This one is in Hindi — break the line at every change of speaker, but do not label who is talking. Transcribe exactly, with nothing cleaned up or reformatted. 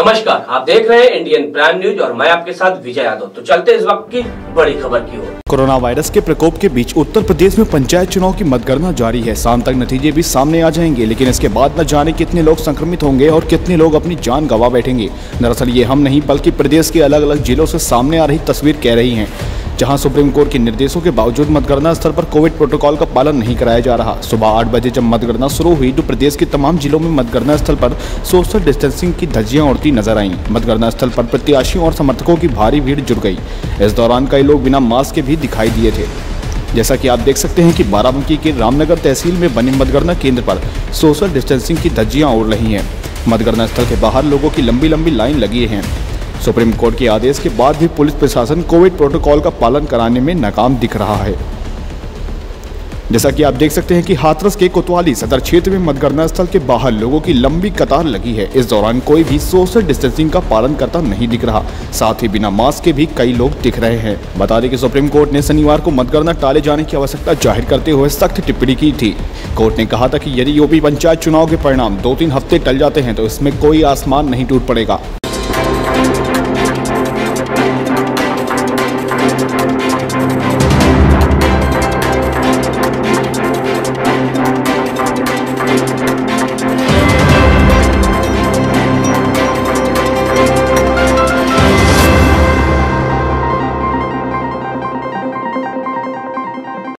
नमस्कार, आप देख रहे हैं इंडियन प्राइम न्यूज और मैं आपके साथ विजय यादव। तो चलते इस वक्त की बड़ी खबर की ओर।
कोरोना वायरस के प्रकोप के बीच उत्तर प्रदेश में पंचायत चुनाव की मतगणना जारी है। शाम तक नतीजे भी सामने आ जाएंगे, लेकिन इसके बाद न जाने कितने लोग संक्रमित होंगे और कितने लोग अपनी जान गंवा बैठेंगे। दरअसल ये हम नहीं बल्कि प्रदेश के अलग अलग जिलों से सामने आ रही तस्वीर कह रही है, जहां सुप्रीम कोर्ट के निर्देशों के बावजूद मतगणना स्थल पर कोविड प्रोटोकॉल का पालन नहीं कराया जा रहा। सुबह आठ बजे जब मतगणना शुरू हुई तो प्रदेश के तमाम जिलों में मतगणना स्थल पर सोशल डिस्टेंसिंग की धज्जियां उड़ती नजर आईं। मतगणना स्थल पर प्रत्याशियों और समर्थकों की भारी भीड़ जुट गई। इस दौरान कई लोग बिना मास्क के भी दिखाई दिए थे। जैसा कि आप देख सकते हैं कि बाराबंकी के रामनगर तहसील में बने मतगणना केंद्र पर सोशल डिस्टेंसिंग की धज्जियां उड़ रही हैं। मतगणना स्थल के बाहर लोगों की लंबी लंबी लाइन लगी है। सुप्रीम कोर्ट के आदेश के बाद भी पुलिस प्रशासन कोविड प्रोटोकॉल का पालन कराने में नाकाम दिख रहा है। जैसा कि आप देख सकते हैं कि हाथरस के कोतवाली सदर क्षेत्र में मतगणना स्थल के बाहर लोगों की लंबी कतार लगी है। इस दौरान कोई भी सोशल डिस्टेंसिंग का पालन करता नहीं दिख रहा। साथ ही बिना मास्क के भी कई लोग दिख रहे हैं। बता दें कि सुप्रीम कोर्ट ने शनिवार को मतगणना टाले जाने की आवश्यकता जाहिर करते हुए सख्त टिप्पणी की थी। कोर्ट ने कहा था कि यदि यूपी पंचायत चुनाव के परिणाम दो तीन हफ्ते टल जाते हैं तो इसमें कोई आसमान नहीं टूट पड़ेगा।